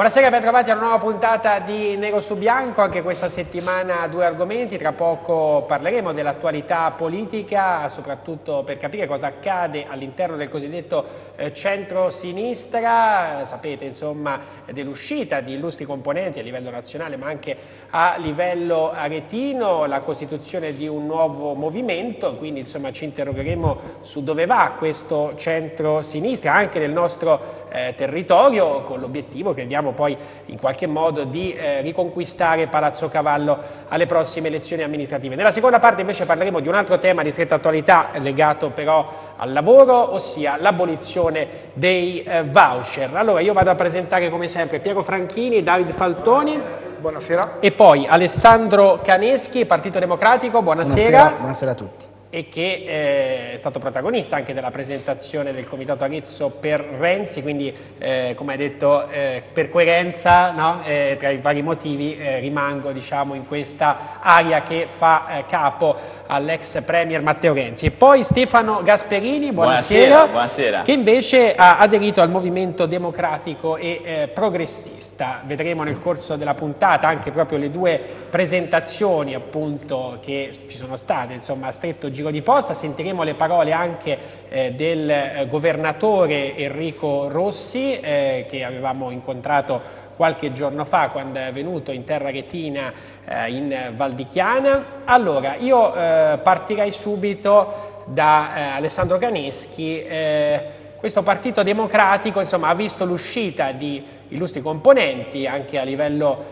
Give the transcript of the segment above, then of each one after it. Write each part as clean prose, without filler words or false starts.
Buonasera, ben trovati a una nuova puntata di Nero su Bianco. Anche questa settimana due argomenti, tra poco parleremo dell'attualità politica, soprattutto per capire cosa accade all'interno del cosiddetto centro-sinistra. Sapete insomma dell'uscita di illustri componenti a livello nazionale ma anche a livello aretino, la costituzione di un nuovo movimento, quindi insomma ci interrogheremo su dove va questo centro-sinistra anche nel nostro territorio, con l'obiettivo, crediamo, poi in qualche modo di riconquistare Palazzo Cavallo alle prossime elezioni amministrative. Nella seconda parte invece parleremo di un altro tema di stretta attualità legato però al lavoro, ossia l'abolizione dei voucher. Allora io vado a presentare come sempre Piero Franchini, Davide Faltoni. Buonasera. E poi Alessandro Caneschi, Partito Democratico. Buonasera. Buonasera a tutti. E che è stato protagonista anche della presentazione del Comitato Arezzo per Renzi, quindi come hai detto per coerenza, no? Tra i vari motivi rimango diciamo in questa area che fa capo all'ex premier Matteo Renzi. E poi Stefano Gasperini, buonasera, buonasera. Che invece ha aderito al Movimento Democratico e Progressista. Vedremo nel corso della puntata anche proprio le due presentazioni appunto che ci sono state, insomma a stretto giro di posta. Sentiremo le parole anche del governatore Enrico Rossi che avevamo incontrato qualche giorno fa quando è venuto in terra aretina in Val di Chiana. Allora io partirei subito da Alessandro Caneschi. Questo Partito Democratico insomma ha visto l'uscita di illustri componenti anche a livello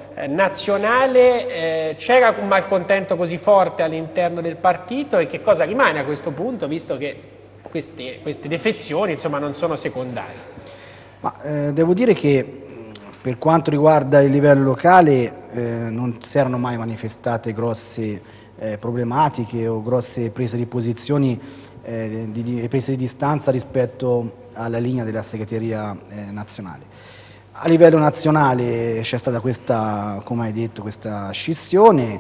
nazionale. C'era un malcontento così forte all'interno del partito, e che cosa rimane a questo punto, visto che queste defezioni insomma non sono secondarie? Ma, devo dire che per quanto riguarda il livello locale non si erano mai manifestate grosse problematiche o grosse prese di posizioni, prese di distanza rispetto alla linea della segreteria nazionale. A livello nazionale c'è stata questa, come hai detto, questa scissione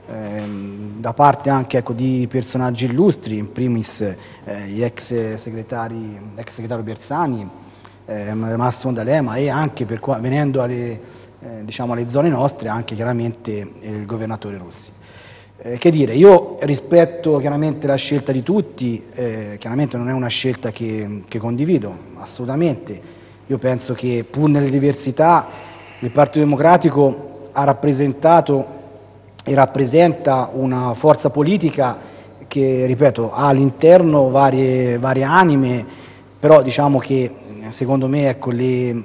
da parte anche di personaggi illustri, in primis gli ex segretario Bersani, Massimo D'Alema, e anche venendo alle zone nostre anche chiaramente il governatore Rossi. Che dire, io rispetto chiaramente la scelta di tutti, chiaramente non è una scelta che condivido assolutamente. Io penso che pur nelle diversità il Partito Democratico ha rappresentato e rappresenta una forza politica che, ripeto, ha all'interno varie anime, però diciamo che secondo me ecco, le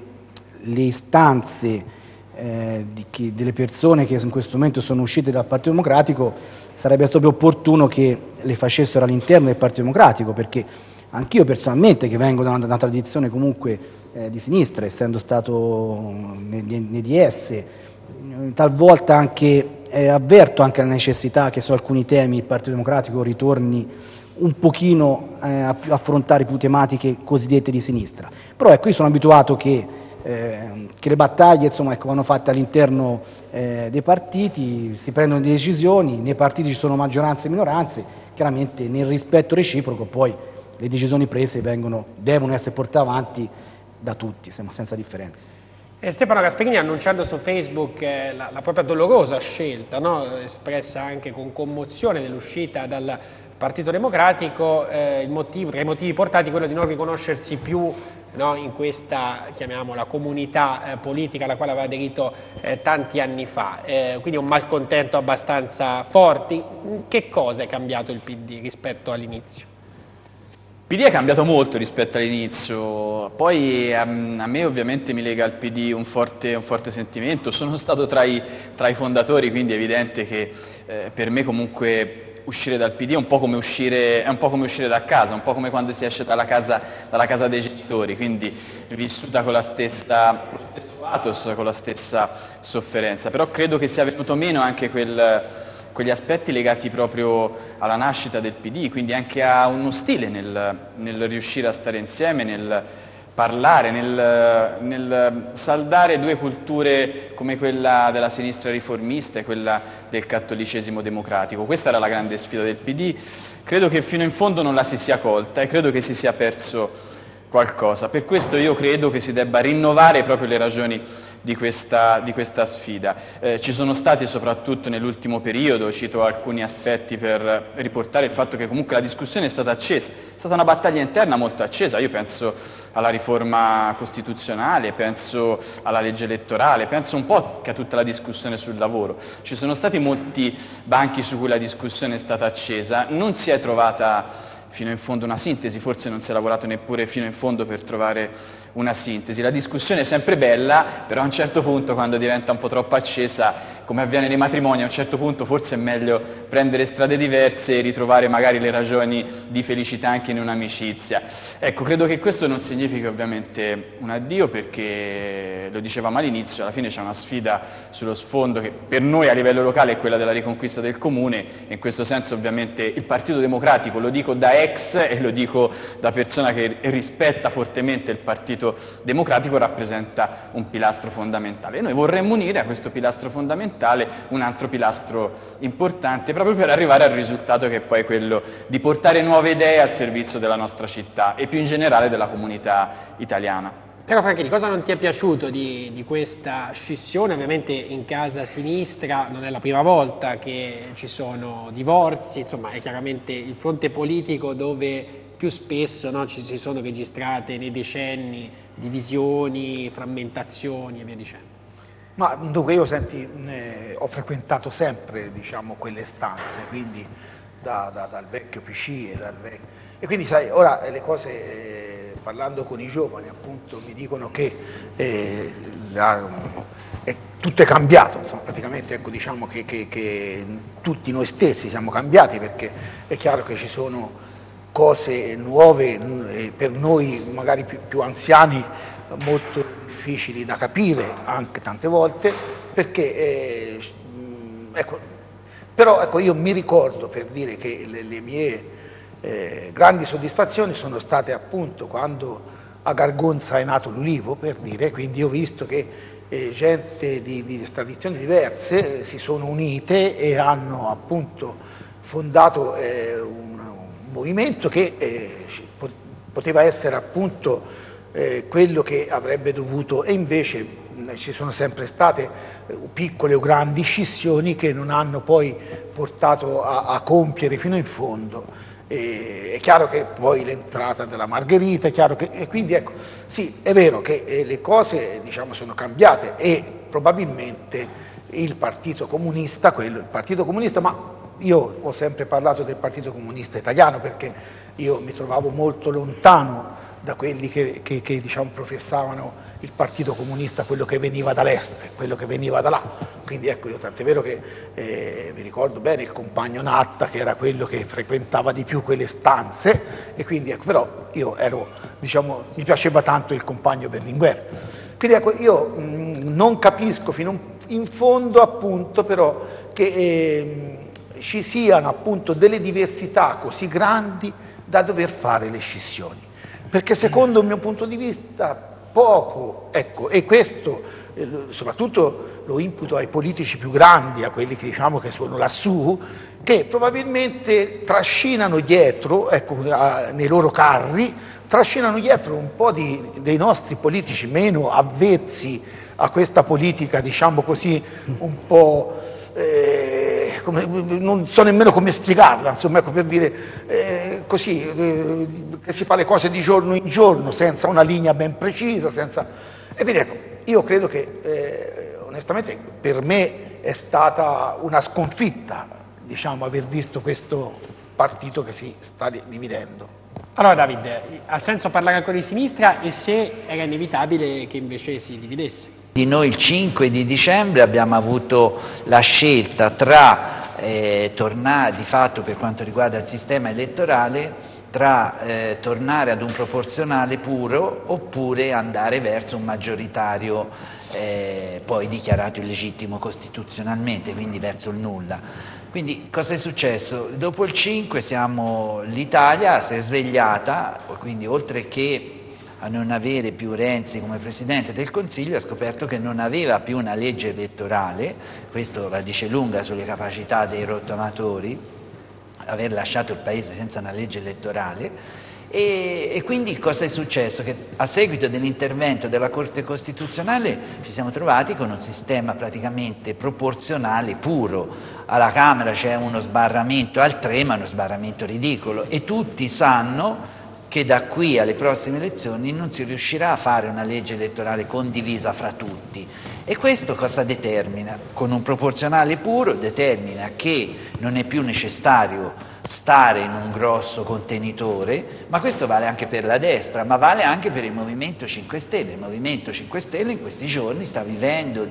istanze delle persone che in questo momento sono uscite dal Partito Democratico sarebbe stato più opportuno che le facessero all'interno del Partito Democratico, perché anch'io personalmente, che vengo da una tradizione comunque di sinistra, essendo stato nei DS, talvolta anche avverto anche la necessità che su alcuni temi il Partito Democratico ritorni un pochino a affrontare più tematiche cosiddette di sinistra. Però ecco, io sono abituato che le battaglie insomma, ecco, vanno fatte all'interno dei partiti, si prendono delle decisioni, nei partiti ci sono maggioranze e minoranze, chiaramente nel rispetto reciproco poi le decisioni prese devono essere portate avanti da tutti, senza differenze. Stefano Gasperini, annunciando su Facebook la propria dolorosa scelta, no? Espressa anche con commozione, dell'uscita dal Partito Democratico, tra i motivi portati quello di non riconoscersi più, no, in questa, chiamiamola, comunità politica alla quale aveva aderito tanti anni fa, quindi un malcontento abbastanza forte. Che cosa è cambiato il PD rispetto all'inizio? Il PD è cambiato molto rispetto all'inizio, poi a me ovviamente mi lega al PD un forte sentimento. Sono stato tra i fondatori, quindi è evidente che per me comunque uscire dal PD è un po' come uscire da casa, un po' come quando si esce dalla casa dei genitori, quindi vissuta con lo stesso pathos, con la stessa sofferenza. Però credo che sia venuto meno anche quegli aspetti legati proprio alla nascita del PD, quindi anche a uno stile nel riuscire a stare insieme, nel parlare, nel saldare due culture come quella della sinistra riformista e quella del cattolicesimo democratico. Questa era la grande sfida del PD. Credo che fino in fondo non la si sia colta e credo che si sia perso qualcosa. Per questo io credo che si debba rinnovare proprio le ragioni di questa sfida. Ci sono stati soprattutto nell'ultimo periodo, cito alcuni aspetti per riportare il fatto che comunque la discussione è stata accesa, è stata una battaglia interna molto accesa. Io penso alla riforma costituzionale, penso alla legge elettorale, penso un po' che a tutta la discussione sul lavoro. Ci sono stati molti banchi su cui la discussione è stata accesa, non si è trovata fino in fondo una sintesi, forse non si è lavorato neppure fino in fondo per trovare una sintesi. La discussione è sempre bella, però a un certo punto, quando diventa un po' troppo accesa, come avviene nei matrimoni, a un certo punto forse è meglio prendere strade diverse e ritrovare magari le ragioni di felicità anche in un'amicizia. Ecco, credo che questo non significhi ovviamente un addio, perché lo dicevamo all'inizio, alla fine c'è una sfida sullo sfondo che per noi a livello locale è quella della riconquista del comune, e in questo senso ovviamente il Partito Democratico, lo dico da ex e lo dico da persona che rispetta fortemente il Partito Democratico, rappresenta un pilastro fondamentale. E noi vorremmo unire a questo pilastro fondamentale un altro pilastro importante, proprio per arrivare al risultato che è poi quello di portare nuove idee al servizio della nostra città e più in generale della comunità italiana. Però Franchini, cosa non ti è piaciuto di questa scissione? Ovviamente in casa sinistra non è la prima volta che ci sono divorzi, insomma è chiaramente il fronte politico dove più spesso, no, ci si sono registrate nei decenni divisioni, frammentazioni e via dicendo. Ma dunque io ho frequentato sempre, diciamo, quelle stanze, quindi dal vecchio PC e quindi sai, ora le cose, parlando con i giovani appunto, mi dicono che tutto è cambiato, insomma, praticamente ecco, diciamo che tutti noi stessi siamo cambiati, perché è chiaro che ci sono cose nuove per noi magari più anziani, molto difficili da capire anche tante volte, perché ecco, però ecco, io mi ricordo, per dire, che le mie grandi soddisfazioni sono state appunto quando a Gargonza è nato l'Ulivo, per dire, quindi ho visto che gente di tradizioni diverse si sono unite e hanno appunto fondato un movimento che poteva essere appunto quello che avrebbe dovuto, e invece ci sono sempre state piccole o grandi scissioni che non hanno poi portato a compiere fino in fondo. È chiaro che poi l'entrata della Margherita, è chiaro che, e quindi ecco, sì, è vero che le cose, diciamo, sono cambiate, e probabilmente il Partito Comunista, ma io ho sempre parlato del Partito Comunista italiano, perché io mi trovavo molto lontano da quelli che diciamo, professavano il Partito Comunista, quello che veniva dall'est, quello che veniva da là. Quindi ecco, io tant'è vero che mi ricordo bene il compagno Natta, che era quello che frequentava di più quelle stanze, e quindi ecco, però io ero, diciamo, mi piaceva tanto il compagno Berlinguer. Quindi ecco, io non capisco fino in fondo appunto però che ci siano appunto delle diversità così grandi da dover fare le scissioni, perché secondo il mio punto di vista poco, ecco, e questo soprattutto lo imputo ai politici più grandi, a quelli che diciamo che sono lassù, che probabilmente trascinano dietro, ecco, nei loro carri, trascinano dietro un po' dei nostri politici meno avvezzi a questa politica, diciamo così, un po' non so nemmeno come spiegarla, insomma, ecco, per dire così, che si fa le cose di giorno in giorno senza una linea ben precisa, senza... E quindi ecco, io credo che onestamente per me è stata una sconfitta, diciamo, aver visto questo partito che si sta dividendo. Allora Davide, ha senso parlare ancora di sinistra, e se era inevitabile che invece si dividesse? Di noi il 5 di dicembre abbiamo avuto la scelta tra tornare, di fatto per quanto riguarda il sistema elettorale, tra tornare ad un proporzionale puro oppure andare verso un maggioritario poi dichiarato illegittimo costituzionalmente, quindi verso il nulla. Quindi cosa è successo? Dopo il 5 l'Italia si è svegliata, quindi oltre che a non avere più Renzi come Presidente del Consiglio, ha scoperto che non aveva più una legge elettorale, questo la dice lunga sulle capacità dei rottamatori, aver lasciato il Paese senza una legge elettorale, E quindi cosa è successo? Che a seguito dell'intervento della Corte Costituzionale ci siamo trovati con un sistema praticamente proporzionale puro. Alla Camera c'è uno sbarramento al 3, ma uno sbarramento ridicolo, e tutti sanno che da qui alle prossime elezioni non si riuscirà a fare una legge elettorale condivisa fra tutti. E questo cosa determina? Con un proporzionale puro determina che non è più necessario stare in un grosso contenitore, ma questo vale anche per la destra, ma vale anche per il Movimento 5 Stelle. Il Movimento 5 Stelle in questi giorni sta vivendo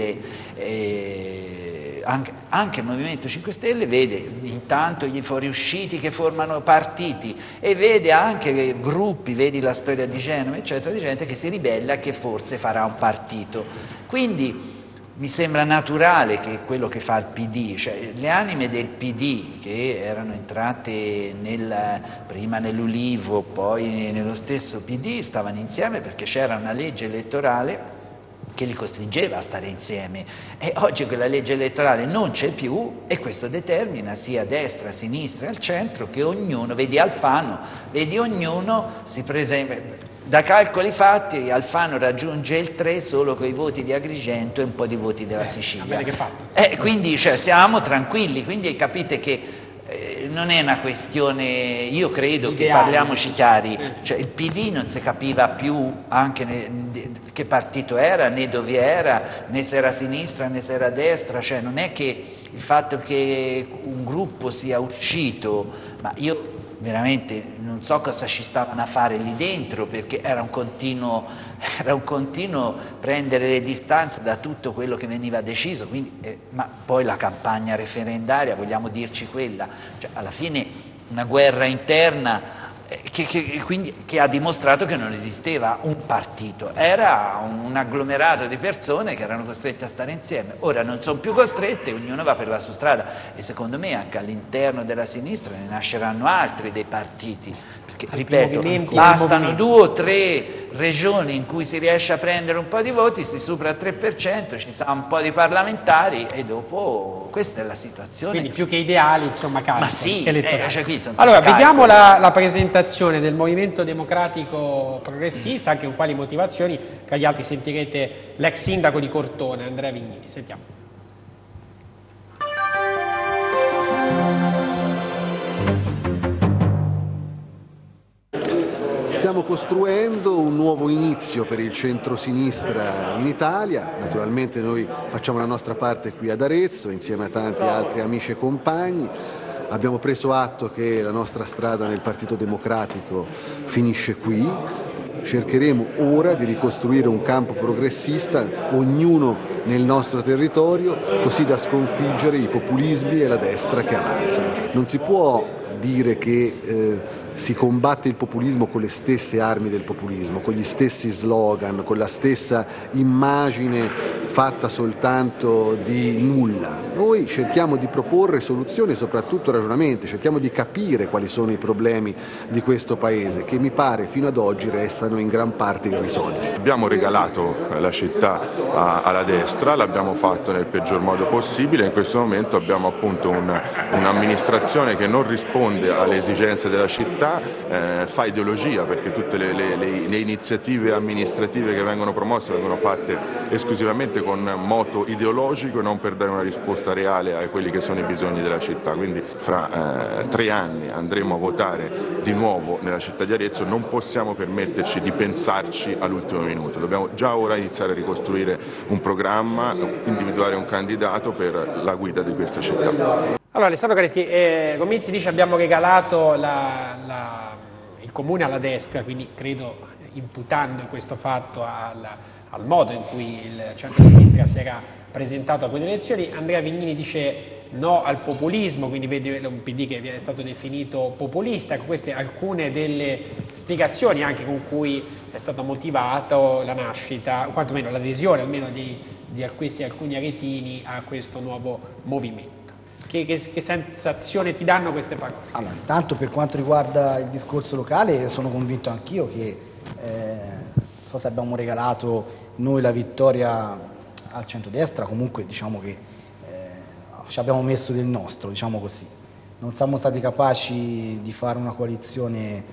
anche il Movimento 5 Stelle vede intanto gli fuoriusciti che formano partiti e vede anche gruppi, vedi la storia di Genova, eccetera, di gente che si ribella, che forse farà un partito. Quindi mi sembra naturale che quello che fa il PD, cioè le anime del PD che erano entrate prima nell'Ulivo, poi nello stesso PD, stavano insieme perché c'era una legge elettorale che li costringeva a stare insieme, e oggi quella legge elettorale non c'è più, e questo determina sia a destra, a sinistra e al centro che ognuno, vedi Alfano, ognuno si presenta. Da calcoli fatti Alfano raggiunge il 3 solo con i voti di Agrigento e un po' di voti della Sicilia. Quindi siamo tranquilli, quindi capite che non è una questione, io credo che parliamoci chiari, cioè il PD non si capiva più anche che partito era, né dove era, né se era a sinistra né se era a destra, cioè non è che il fatto che un gruppo sia uscito, ma io veramente non so cosa ci stavano a fare lì dentro, perché era un continuo prendere le distanze da tutto quello che veniva deciso, quindi, ma poi la campagna referendaria, vogliamo dirci quella, cioè alla fine una guerra interna che ha dimostrato che non esisteva un partito, era un agglomerato di persone che erano costrette a stare insieme. Ora non sono più costrette, ognuno va per la sua strada, e secondo me anche all'interno della sinistra ne nasceranno altri dei partiti, perché ripeto, bastano 2 o 3 regioni in cui si riesce a prendere un po' di voti, si supera il 3%, ci sarà un po' di parlamentari e dopo questa è la situazione. Quindi più che ideali, insomma, calcoli. Ma sì, cioè qui sono allora vediamo la presentazione del Movimento Democratico Progressista, anche con quali motivazioni. Tra gli altri sentirete l'ex sindaco di Cortona, Andrea Vignini. Sentiamo. Stiamo costruendo un nuovo inizio per il centro-sinistra in Italia, naturalmente noi facciamo la nostra parte qui ad Arezzo insieme a tanti altri amici e compagni, abbiamo preso atto che la nostra strada nel Partito Democratico finisce qui, cercheremo ora di ricostruire un campo progressista, ognuno nel nostro territorio, così da sconfiggere i populismi e la destra che avanzano. Non si può dire che si combatte il populismo con le stesse armi del populismo, con gli stessi slogan, con la stessa immagine fatta soltanto di nulla. Noi cerchiamo di proporre soluzioni e soprattutto ragionamenti, cerchiamo di capire quali sono i problemi di questo Paese, che mi pare fino ad oggi restano in gran parte irrisolti. Abbiamo regalato la città alla destra, l'abbiamo fatto nel peggior modo possibile, in questo momento abbiamo appunto un'amministrazione che non risponde alle esigenze della città, fa ideologia, perché tutte le iniziative amministrative che vengono promosse vengono fatte esclusivamente con moto ideologico e non per dare una risposta reale a quelli che sono i bisogni della città. Quindi fra 3 anni andremo a votare di nuovo nella città di Arezzo, non possiamo permetterci di pensarci all'ultimo minuto, dobbiamo già ora iniziare a ricostruire un programma, individuare un candidato per la guida di questa città. Allora Alessandro Careschi, Gomizzi dice abbiamo regalato il comune alla destra, quindi credo imputando questo fatto al modo in cui il centro-sinistra si era presentato a quelle elezioni. Andrea Vignini dice no al populismo, quindi vede un PD che viene stato definito populista. Queste alcune delle spiegazioni anche con cui è stata motivata la nascita, o quantomeno l'adesione almeno di questi alcuni aretini a questo nuovo movimento. Che sensazione ti danno queste parole? Allora, intanto per quanto riguarda il discorso locale sono convinto anch'io che non so se abbiamo regalato noi la vittoria al centrodestra, comunque diciamo che ci abbiamo messo del nostro, diciamo così. Non siamo stati capaci di fare una coalizione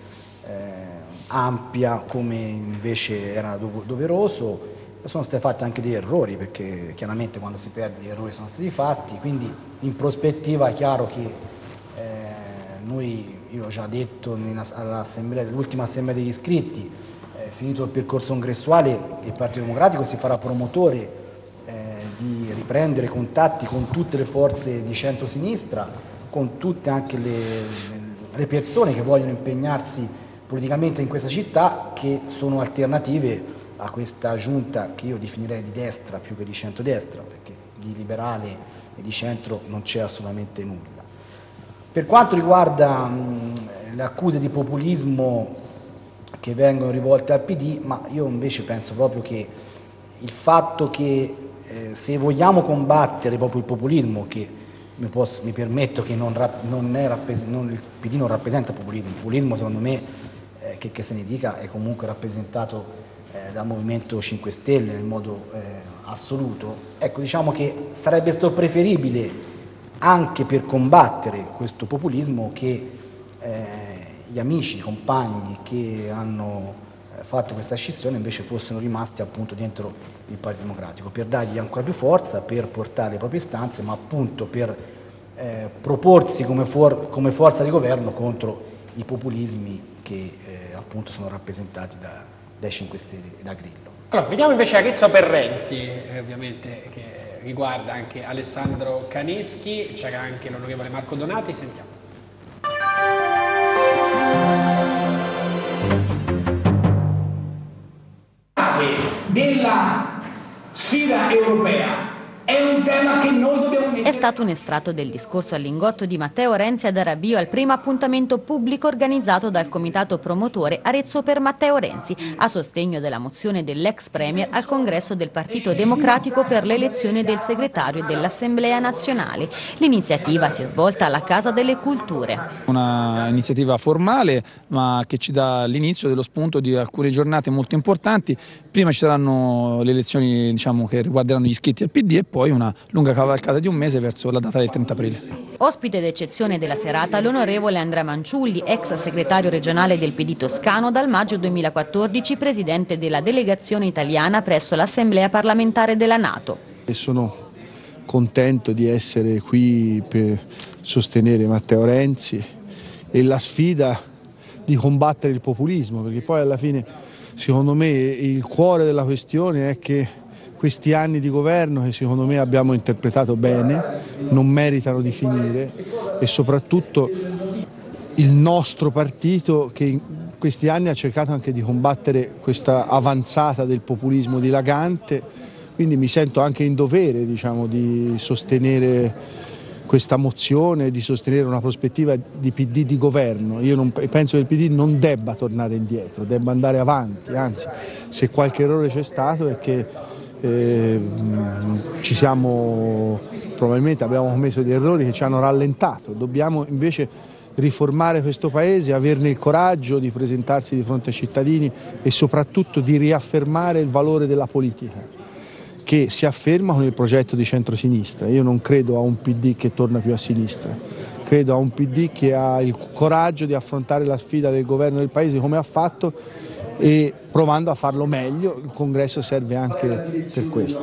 ampia come invece era doveroso. Sono stati fatti anche degli errori, perché chiaramente quando si perde gli errori sono stati fatti, quindi in prospettiva è chiaro che io ho già detto all'ultima assemblea degli iscritti, finito il percorso congressuale, il Partito Democratico si farà promotore di riprendere contatti con tutte le forze di centrosinistra, con tutte anche le persone che vogliono impegnarsi politicamente in questa città, che sono alternative a questa giunta che io definirei di destra più che di centrodestra, perché di liberale e di centro non c'è assolutamente nulla. Per quanto riguarda le accuse di populismo che vengono rivolte al PD, ma io invece penso proprio che il fatto che se vogliamo combattere proprio il populismo, che mi permetto che il PD non rappresenta populismo, il populismo secondo me, che se ne dica, è comunque rappresentato dal Movimento 5 Stelle nel modo assoluto. Ecco, diciamo che sarebbe stato preferibile, anche per combattere questo populismo, che gli amici, i compagni che hanno fatto questa scissione invece fossero rimasti appunto dentro il Partito Democratico, per dargli ancora più forza, per portare le proprie istanze, ma appunto per proporsi come forza di governo contro i populismi che appunto sono rappresentati dai 5 Stelle e da Grillo. Allora, vediamo invece Arezzo per Renzi, ovviamente che riguarda anche Alessandro Caneschi, c'era anche l'onorevole Marco Donati, sentiamo. Della sfida europea è un tema che noi dobbiamo mettere. È stato un estratto del discorso al Lingotto di Matteo Renzi ad Arabio al primo appuntamento pubblico organizzato dal comitato promotore Arezzo per Matteo Renzi, a sostegno della mozione dell'ex premier al congresso del Partito Democratico per l'elezione del segretario dell'Assemblea nazionale. L'iniziativa si è svolta alla Casa delle Culture. Una iniziativa formale, ma che ci dà l'inizio dello spunto di alcune giornate molto importanti. Prima ci saranno le elezioni, diciamo, che riguarderanno gli iscritti al PD, e poi una lunga cavalcata di un mese verso la data del 30 aprile. Ospite d'eccezione della serata l'onorevole Andrea Manciulli, ex segretario regionale del PD toscano, dal maggio 2014 presidente della delegazione italiana presso l'Assemblea parlamentare della NATO. Sono contento di essere qui per sostenere Matteo Renzi e la sfida di combattere il populismo, perché poi alla fine secondo me il cuore della questione è che questi anni di governo, che secondo me abbiamo interpretato bene, non meritano di finire, e soprattutto il nostro partito, che in questi anni ha cercato anche di combattere questa avanzata del populismo dilagante, quindi mi sento anche in dovere, diciamo, di sostenere questa mozione, di sostenere una prospettiva di PD di governo. Io penso che il PD non debba tornare indietro, debba andare avanti, anzi, se qualche errore c'è stato è che probabilmente abbiamo commesso degli errori che ci hanno rallentato. Dobbiamo invece riformare questo Paese, averne il coraggio di presentarsi di fronte ai cittadini e soprattutto di riaffermare il valore della politica, che si afferma con il progetto di centrosinistra. Io non credo a un PD che torna più a sinistra, credo a un PD che ha il coraggio di affrontare la sfida del governo del Paese come ha fatto, e provando a farlo meglio. Il congresso serve anche per questo.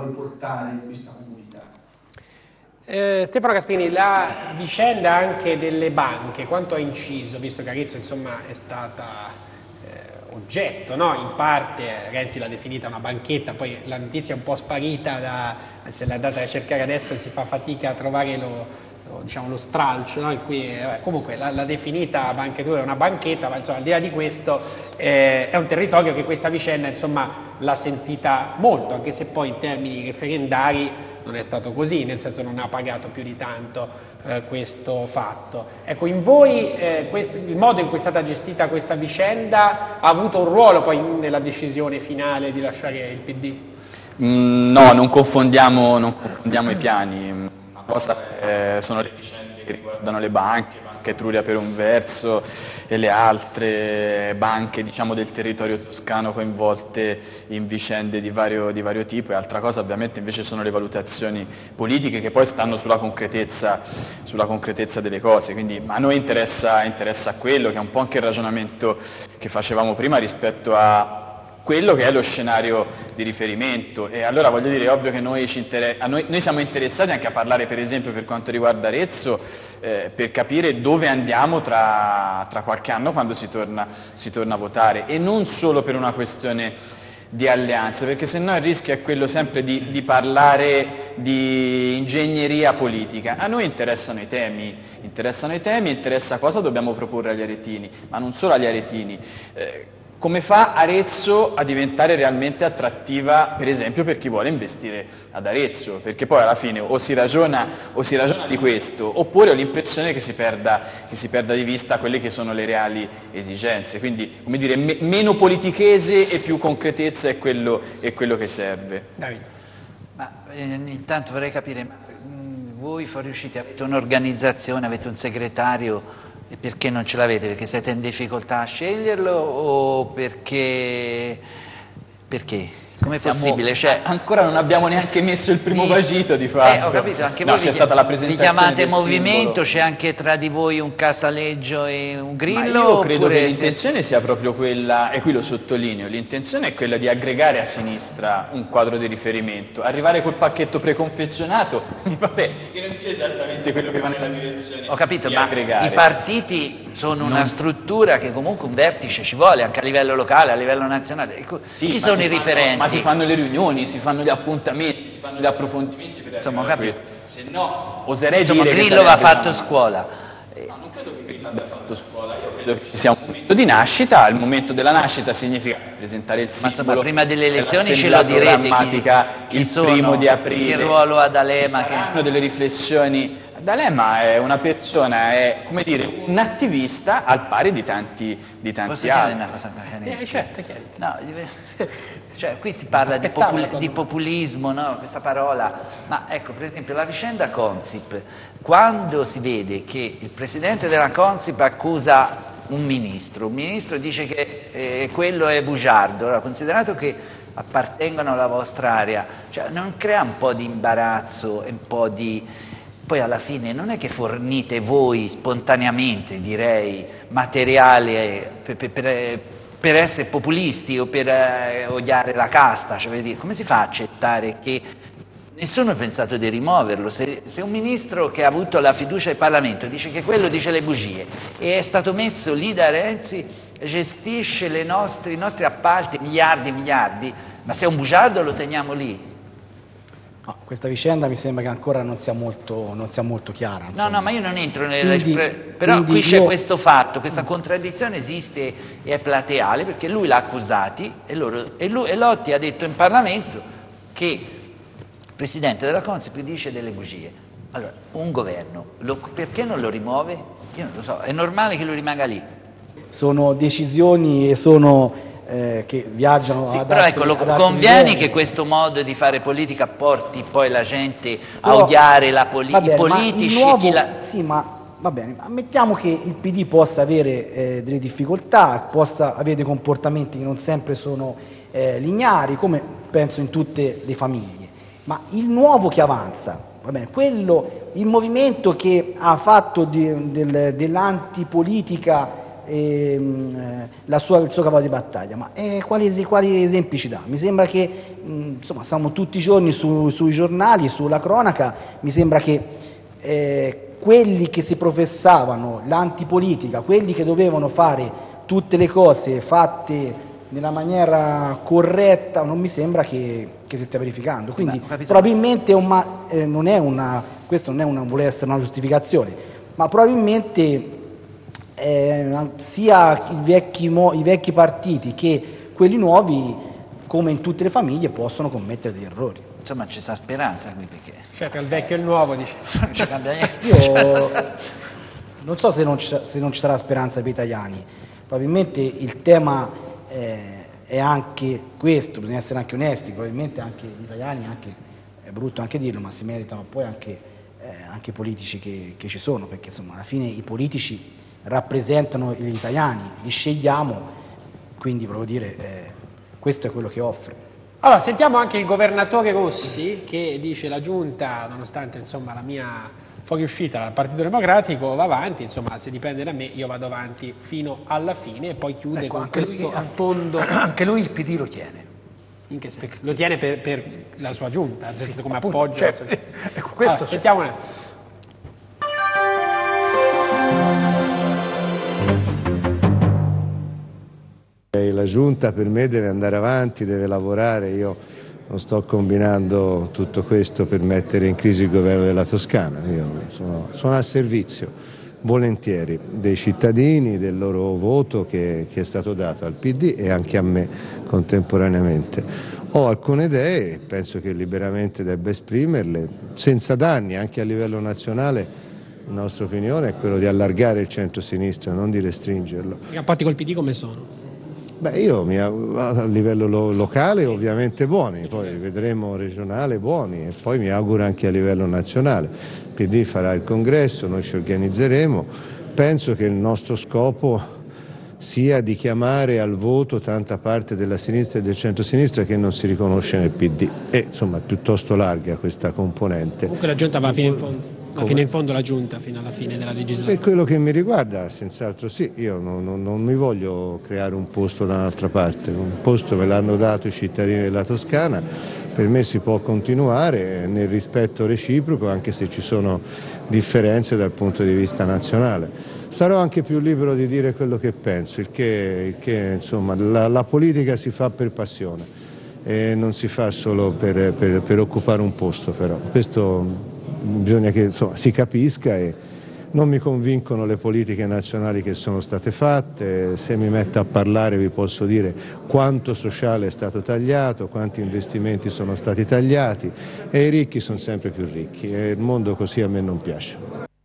Stefano Caspini, la vicenda anche delle banche, quanto ha inciso, visto che Arezzo insomma è stata oggetto, no? In parte Renzi l'ha definita una banchetta, poi la notizia è un po' sparita, se l'è andata a cercare adesso si fa fatica a trovare lo stralcio, no? Comunque l'ha definita banchetura, una banchetta, ma insomma al di là di questo è un territorio che questa vicenda insomma l'ha sentita molto, anche se poi in termini referendari non è stato così, nel senso non ha pagato più di tanto questo fatto. Ecco, in voi il modo in cui è stata gestita questa vicenda ha avuto un ruolo poi nella decisione finale di lasciare il PD? No, non confondiamo i piani. Una cosa sono le vicende che riguardano le banche Banca Etruria per un verso e le altre banche, diciamo, del territorio toscano coinvolte in vicende di vario tipo, e altra cosa ovviamente invece sono le valutazioni politiche che poi stanno sulla concretezza delle cose. Quindi a noi interessa quello, che è un po' anche il ragionamento che facevamo prima rispetto a quello che è lo scenario di riferimento. E allora voglio dire, è ovvio che noi siamo interessati anche a parlare, per esempio, per quanto riguarda Arezzo, per capire dove andiamo tra qualche anno quando si torna a votare, e non solo per una questione di alleanze, perché se no il rischio è quello sempre di parlare di ingegneria politica. A noi interessano i temi, interessa cosa dobbiamo proporre agli aretini, ma non solo agli aretini. Come fa Arezzo a diventare realmente attrattiva, per esempio, per chi vuole investire ad Arezzo? Perché poi alla fine o si ragiona di questo, oppure ho l'impressione che si perda di vista quelle che sono le reali esigenze. Quindi, come dire, meno politichese e più concretezza è quello che serve. Davide. Ma intanto vorrei capire, voi fuoriusciti avete un'organizzazione, avete un segretario? E perché non ce l'avete? Perché siete in difficoltà a sceglierlo o perché? Com'è possibile? Cioè, ancora non abbiamo neanche messo il primo vagito di fatto. Ho capito, anche voi c'è stata la presentazione, vi chiamate del movimento, simbolo. c'è anche tra di voi un Casaleggio e un Grillo? Ma io credo che l'intenzione sia proprio quella, e qui lo sottolineo, l'intenzione è quella di aggregare a sinistra un quadro di riferimento, arrivare col pacchetto preconfezionato, vabbè, che non sia esattamente quello che va nella direzione. Ho capito, di ma aggregare. I partiti sono una struttura che comunque un vertice ci vuole, anche a livello locale, a livello nazionale. Sì, chi sono i riferenti? Ma si fanno le riunioni, si fanno gli appuntamenti, si fanno gli approfondimenti per insomma, ho capito. Se no, oserei insomma, dire Grillo va fatto scuola. No, non credo che Grillo abbia fatto scuola, io credo che ci sia un momento di nascita, il momento della nascita significa presentare il simbolo. Ma insomma, prima delle elezioni ce lo direte chi il sono, 1° di aprile. Che ruolo ha D'Alema? Ci saranno delle riflessioni. D'Alema è una persona, è come dire un attivista al pari di tanti Posso altri. chiedere una cosa? Certo, chiaro. No, cioè, qui si parla di populismo, no? Questa parola, ma ecco, per esempio la vicenda Consip, quando si vede che il presidente della Consip accusa un ministro dice che quello è bugiardo, allora, considerato che appartengono alla vostra area, cioè, non crea un po' di imbarazzo e un po' di... Poi alla fine non è che fornite voi spontaneamente, direi, materiale per essere populisti o per odiare la casta, cioè, dire, come si fa a accettare che nessuno ha pensato di rimuoverlo? Se un ministro che ha avuto la fiducia del Parlamento dice che quello dice le bugie e è stato messo lì da Renzi, gestisce i nostri appalti, miliardi, ma se è un bugiardo lo teniamo lì? No, questa vicenda mi sembra che ancora non sia molto chiara. Insomma. No, ma io non entro però qui c'è questo fatto, questa contraddizione esiste e è plateale, perché lui l'ha accusati e Lotti ha detto in Parlamento che il Presidente della Consip dice delle bugie. Allora, un governo, perché non lo rimuove? Io non lo so, è normale che lui rimanga lì. Sono decisioni e sono... che viaggiano sì, però ecco, convieni che questo modo di fare politica porti poi la gente a odiare i politici? Sì, ma va bene, ammettiamo che il PD possa avere delle difficoltà, possa avere dei comportamenti che non sempre sono lineari, come penso in tutte le famiglie, ma il nuovo che avanza, va bene, il movimento che ha fatto dell'antipolitica il suo cavallo di battaglia, ma quali esempi ci dà? Mi sembra che insomma, siamo tutti i giorni sui giornali, sulla cronaca, mi sembra che quelli che si professavano l'antipolitica, quelli che dovevano fare tutte le cose fatte nella maniera corretta, non mi sembra che si stia verificando, quindi probabilmente questo non è voler essere una giustificazione, ma probabilmente sia i vecchi partiti che quelli nuovi, come in tutte le famiglie, possono commettere degli errori. Insomma, ci sta speranza qui, perché... Cioè, tra il vecchio e il nuovo, dice. Non ci cambia niente. Io non so se non ci sarà speranza per gli italiani. Probabilmente il tema è anche questo, bisogna essere anche onesti, probabilmente anche gli italiani, è brutto anche dirlo, ma si meritano poi anche anche politici che ci sono, perché insomma alla fine i politici rappresentano gli italiani, li scegliamo, quindi volevo dire questo è quello che offre. Allora, sentiamo anche il governatore Rossi che dice la Giunta, nonostante insomma la mia fuoriuscita dal Partito Democratico, va avanti, insomma se dipende da me io vado avanti fino alla fine, e poi chiude con questo affondo. Anche lui il PD lo tiene. In che senso? Lo tiene per la sua Giunta, nel senso come appunto, appoggio. cioè, ecco, questo sentiamo un La Giunta per me deve andare avanti, deve lavorare, io non sto combinando tutto questo per mettere in crisi il governo della Toscana, io sono al servizio volentieri dei cittadini, del loro voto che è stato dato al PD e anche a me contemporaneamente. Ho alcune idee e penso che liberamente debba esprimerle, senza danni, anche a livello nazionale. La nostra opinione è quello di allargare il centro-sinistra, non di restringerlo. I rapporti col PD come sono? Beh, io a livello locale ovviamente buoni, poi vedremo regionale buoni e poi mi auguro anche a livello nazionale. Il PD farà il congresso, noi ci organizzeremo, penso che il nostro scopo sia di chiamare al voto tanta parte della sinistra e del centro-sinistra che non si riconosce nel PD e insomma è piuttosto larga questa componente. Comunque la Giunta va fino in fondo. Fino in fondo la Giunta, fino alla fine della legislatura. Per quello che mi riguarda, senz'altro sì, io non mi voglio creare un posto da un'altra parte, un posto me l'hanno dato i cittadini della Toscana, per me si può continuare nel rispetto reciproco anche se ci sono differenze dal punto di vista nazionale. Sarò anche più libero di dire quello che penso, il che insomma la politica si fa per passione e non si fa solo per occupare un posto però. Questo bisogna che insomma, si capisca e non mi convincono le politiche nazionali che sono state fatte, se mi metto a parlare vi posso dire quanto sociale è stato tagliato, quanti investimenti sono stati tagliati e i ricchi sono sempre più ricchi e il mondo così a me non piace.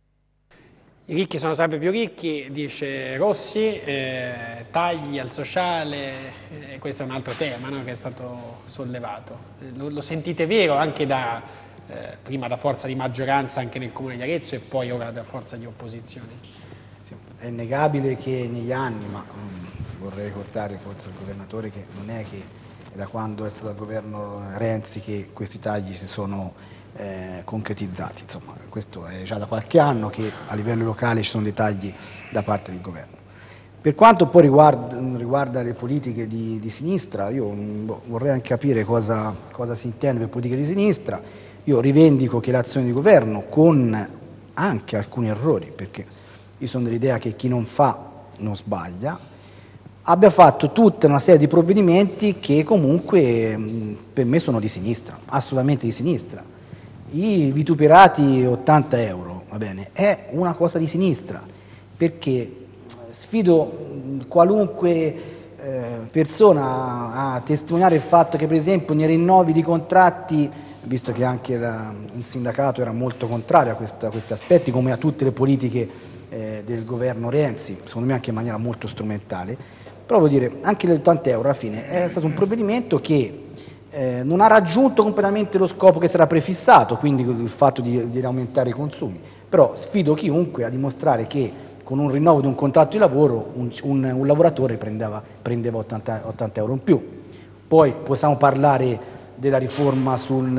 I ricchi sono sempre più ricchi, dice Rossi, tagli al sociale, questo è un altro tema, no, che è stato sollevato. Lo sentite vero anche prima da forza di maggioranza anche nel Comune di Arezzo e poi ora da forza di opposizione? Sì, è innegabile che negli anni, ma vorrei ricordare forse al governatore che non è che da quando è stato al governo Renzi che questi tagli si sono concretizzati, insomma questo è già da qualche anno che a livello locale ci sono dei tagli da parte del governo. Per quanto poi riguarda le politiche di sinistra, io vorrei anche capire cosa si intende per politiche di sinistra. Io rivendico che l'azione di governo, con anche alcuni errori, perché io sono dell'idea che chi non fa non sbaglia, abbia fatto tutta una serie di provvedimenti che comunque per me sono di sinistra, assolutamente di sinistra. I vituperati 80 euro, va bene, è una cosa di sinistra, perché sfido qualunque persona a testimoniare il fatto che per esempio nei rinnovi di contratti, visto che anche un sindacato era molto contrario a questi aspetti, come a tutte le politiche del governo Renzi, secondo me anche in maniera molto strumentale, però vuol dire, anche gli 80 euro alla fine è stato un provvedimento che non ha raggiunto completamente lo scopo che si era prefissato, quindi il fatto di aumentare i consumi, però sfido chiunque a dimostrare che con un rinnovo di un contratto di lavoro un lavoratore prendeva 80 euro in più. Poi possiamo parlare della riforma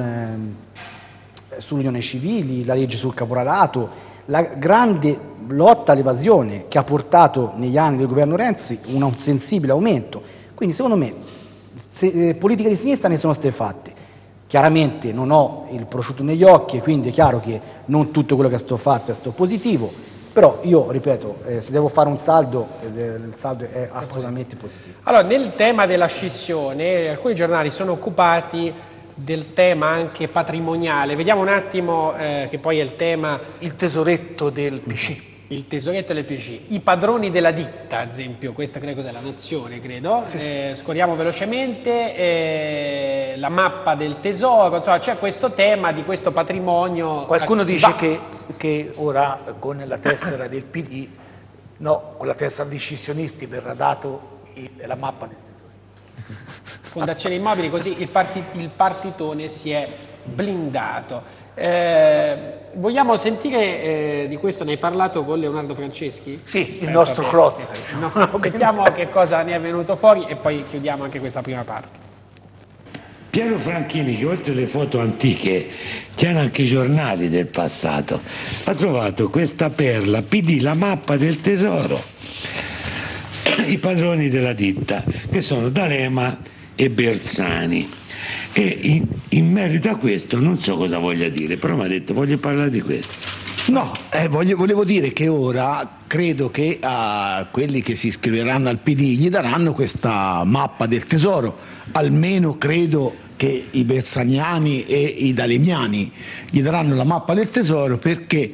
sull'unione civili, la legge sul caporalato, la grande lotta all'evasione che ha portato negli anni del governo Renzi un sensibile aumento. Quindi secondo me politiche di sinistra ne sono state fatte. Chiaramente non ho il prosciutto negli occhi e quindi è chiaro che non tutto quello che è stato fatto è stato positivo, però io ripeto, se devo fare un saldo, il saldo è assolutamente positivo. Allora, nel tema della scissione, alcuni giornali sono occupati del tema anche patrimoniale. Vediamo un attimo che poi è il tema... Il tesoretto del PC. Il tesoretto del PC. I padroni della ditta, ad esempio, questa credo cos'è, la Nazione, credo. Sì. Scorriamo velocemente, la mappa del tesoro, insomma c'è questo tema di questo patrimonio. Qualcuno dice che ora con la tessera del PD, no, con la tessera dei scissionisti verrà dato la mappa del tesoro. Fondazione Immobili, così il partitone si è blindato. Vogliamo sentire di questo, ne hai parlato con Leonardo Franceschi? Sì, il nostro Crozza. Diciamo. Sentiamo che cosa ne è venuto fuori e poi chiudiamo anche questa prima parte. Piero Franchini, che oltre alle foto antiche tiene anche i giornali del passato, ha trovato questa perla, PD, la mappa del tesoro, i padroni della ditta, che sono D'Alema e Bersani. E in merito a questo non so cosa voglia dire, però mi ha detto voglio parlare di questo. No, volevo dire che ora credo che a quelli che si iscriveranno al PD gli daranno questa mappa del tesoro, almeno credo che i bersaniani e i dalemiani gli daranno la mappa del tesoro, perché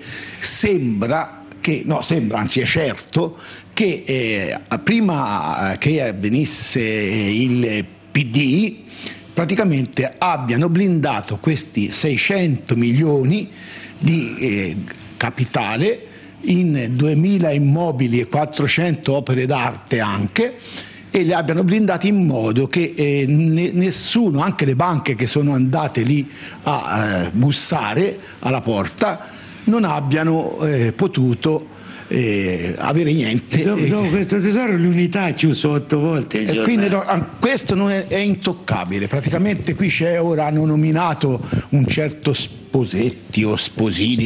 anzi è certo che prima che avvenisse il PD praticamente abbiano blindato questi 600 milioni di capitale in 2000 immobili e 400 opere d'arte anche, e li abbiano blindati in modo che nessuno, anche le banche che sono andate lì a bussare alla porta, non abbiano potuto avere niente. Dopo questo tesoro l'unità ha chiuso 8 volte il giornale. Quindi questo non è intoccabile. Praticamente qui hanno nominato un certo Sposetti o Sposini.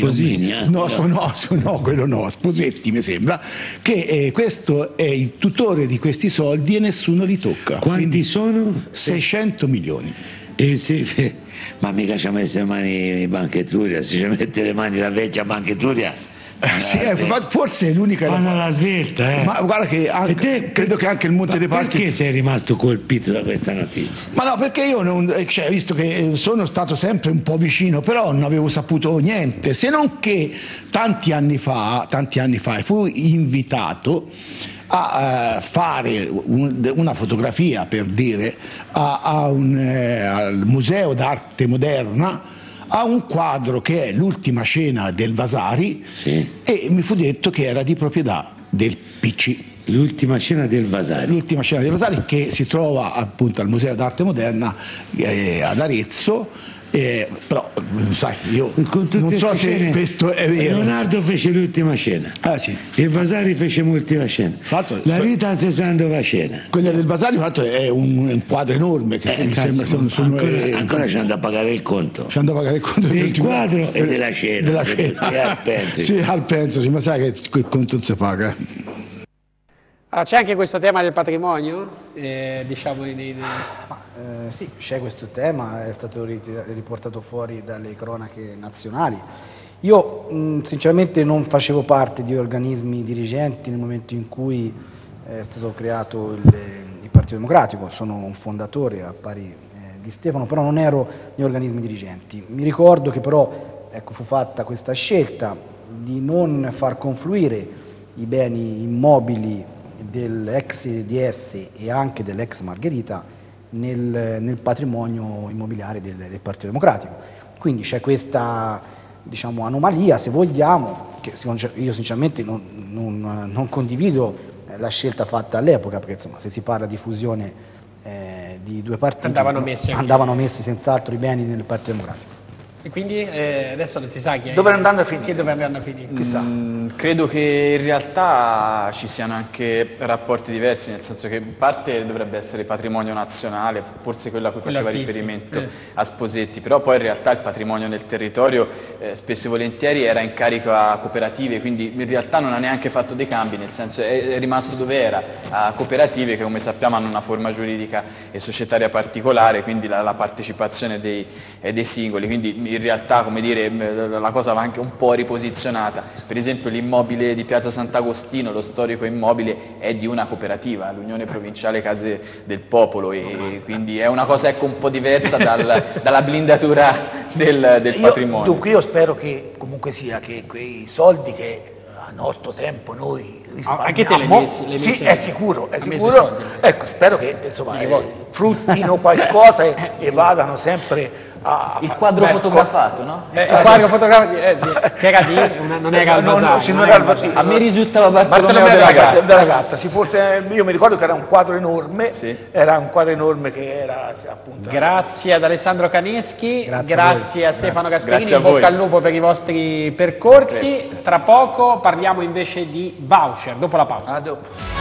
Sposetti mi sembra, che questo è il tutore di questi soldi e nessuno li tocca. Quanti quindi sono? 600 milioni. Ma mica ci ha messo le mani in Banca Etruria, se ci mette le mani la vecchia Banca Etruria. Forse è l'unica. Fanno la svelta, Ma guarda che credo che anche il Monte dei Paschi. Perché sei rimasto colpito da questa notizia? Ma no, perché io visto che sono stato sempre un po' vicino, però non avevo saputo niente, se non che tanti anni fa fui invitato a fare una fotografia, per dire, al Museo d'Arte Moderna, a un quadro che è l'ultima cena del Vasari, sì. E mi fu detto che era di proprietà del PC. L'ultima cena del Vasari. L'ultima cena del Vasari, che si trova appunto al Museo d'Arte Moderna ad Arezzo. Però sai, io non so se questo è vero. Leonardo fece l'ultima cena. Sì. Il Vasari fece l'ultima cena. La vita a Sandova cena. Quella del Vasari, tra l'altro, è un quadro enorme che mi sembra ancora ci andò a pagare il conto. Ci andò a pagare il conto del quadro e della cena. Della cena. Sì, al penso, ma sai che quel conto non si paga. Allora, c'è anche questo tema del patrimonio? Sì, c'è questo tema, è stato riportato fuori dalle cronache nazionali. Io sinceramente non facevo parte di organismi dirigenti nel momento in cui è stato creato il Partito Democratico, sono un fondatore a pari di Stefano, però non ero negli organismi dirigenti. Mi ricordo che però fu fatta questa scelta di non far confluire i beni immobili dell'ex DS e anche dell'ex Margherita nel patrimonio immobiliare del Partito Democratico. Quindi c'è questa anomalia, se vogliamo, che io sinceramente non condivido la scelta fatta all'epoca, perché insomma, se si parla di fusione di due partiti andavano messi senz'altro i beni nel Partito Democratico. E quindi adesso non si sa dove andranno a finire. Dove andranno a finire? Chissà. Credo che in realtà ci siano anche rapporti diversi, nel senso che in parte dovrebbe essere patrimonio nazionale, forse quello a cui faceva riferimento a Sposetti, però poi in realtà il patrimonio nel territorio spesso e volentieri era in carico a cooperative, quindi in realtà non ha neanche fatto dei cambi, nel senso è rimasto dove era, a cooperative che come sappiamo hanno una forma giuridica e societaria particolare, quindi la partecipazione dei singoli, quindi in realtà, come dire, la cosa va anche un po' riposizionata. Per esempio l'immobile di Piazza Sant'Agostino, lo storico immobile, è di una cooperativa, l'Unione Provinciale Case del Popolo, e quindi è una cosa un po' diversa dalla blindatura del patrimonio. Dunque io spero che comunque sia che quei soldi che a nostro tempo noi Anche te le messi sì, è sicuro, soldi. ecco, spero che insomma fruttino qualcosa e vadano sempre a il quadro fotografato, no? Il quadro fotografato che era di non era il Vasari, a me risultava Bartolomeo della Gatta, io mi ricordo che era un quadro enorme, era un quadro enorme che era appunto. Grazie ad Alessandro Caneschi, grazie a Stefano Gasperini, Grazie a in bocca voi. al lupo per i vostri percorsi. Tra poco parliamo invece di voucher dopo la pausa. A dopo.